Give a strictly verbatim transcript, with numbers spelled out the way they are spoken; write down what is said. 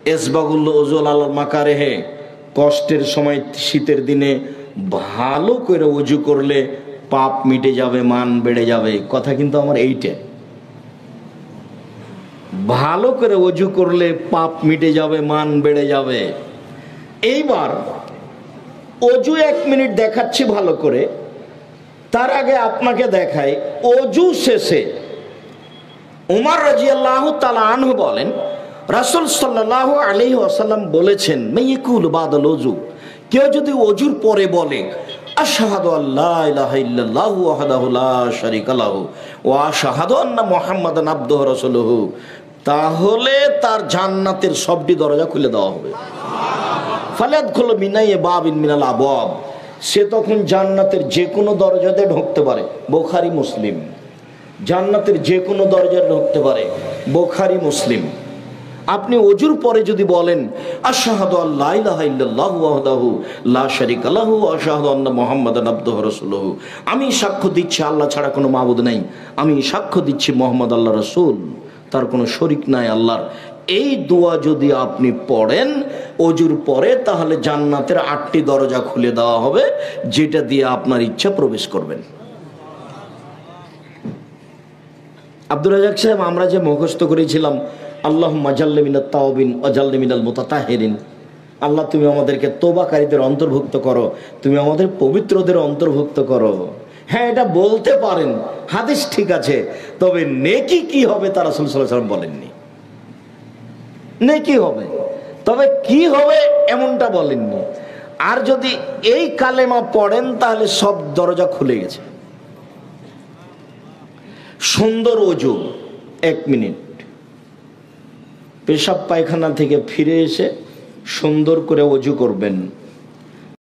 এসবাগুল ওজুল আল মাকারেহে, কষ্টের সময় শীতের দিনে ভালো করে ওযু করলে পাপ মিটে যাবে, মান বেড়ে যাবে। কথা কিন্তু আমার এইটা, ভালো করে ওযু করলে পাপ মিটে যাবে, মান বেড়ে যাবে। এইবার ওযু এক মিনিট দেখাচ্ছি ভালো করে, তার আগে আপনাকে দেখাই ওযু শেষে উমর রাদিয়াল্লাহু তাআলা আনহু বলেন, রাসূল সাল্লাল্লাহু আলাইহি ওয়াসাল্লাম বলেছেন, মাইয়াকুল বাদাল ওযু, কেউ যদি ওযুর পরে বলে আশহাদু আল্লা ইলাহা ইল্লাল্লাহু ওয়াহদাহু লা শারীকা লাহু ওয়া আশহাদু আন্না মুহাম্মাদান আবদুহু ওয়া রাসূলুহু, তাহলে তার জান্নাতের সবটি দরজা খুলে দেওয়া হবে। ফালাদখুলু মিন আইয়ি বাবিন মিনাল আবওয়াব, সে তখন জান্নাতের যে কোনো দরজাতে ঢুকতে পারে। বুখারী মুসলিম। জান্নাতের যে কোনো দরজায় ঢুকতে পারে, বুখারী মুসলিম। আপনি ওযুর পরে যদি বলেন আশহাদু আল্লা ইলাহা ইল্লাল্লাহু ওয়াহদাহু লা শারীকা লাহু ওয়া আশহাদু আন্না মুহাম্মাদান আবদুহু ওয়া রাসূলুহু, আমি সাক্ষ্য দিচ্ছি আল্লাহ ছাড়া কোনো মাবুদ নাই, আমি সাক্ষ্য দিচ্ছি মুহাম্মদ আল্লাহর রাসূল, তার কোনো শরীক নাই আল্লাহর, এই দোয়া যদি আপনি পড়েন ওযুর পরে, তাহলে জান্নাতের আটটি দরজা খুলে দেওয়া হবে, যেটা দিয়ে আপনার ইচ্ছা প্রবেশ করবেন। আব্দুর রাজ্জাক সাহেব, আমরা যে মুখস্থ করেছিলাম আল্লাহুম্মা জাল্লি মিনাত তাওবিন ওয়া জাল্লি মিনাল মুতাতাহিরিন, আল্লাহ তুমি আমাদেরকে তওবাকারীদের অন্তর্ভুক্ত করো, তুমি আমাদের পবিত্রদের অন্তর্ভুক্ত করো। হ্যাঁ, এটা বলতে পারেন, হাদিস ঠিক আছে, তবে নেকি কি হবে তা রাসূল সাল্লাল্লাহু আলাইহি ওয়াসাল্লাম বলেননি। নেকি হবে, তবে কি হবে এমনটা বলেননি। আর যদি এই কালেমা পড়েন তাহলে সব দরজা খুলে গেছে। সুন্দর ওযু, এক মিনিট পেশাব পায়খানা থেকে ফিরে এসে সুন্দর করে ওযু করবেন।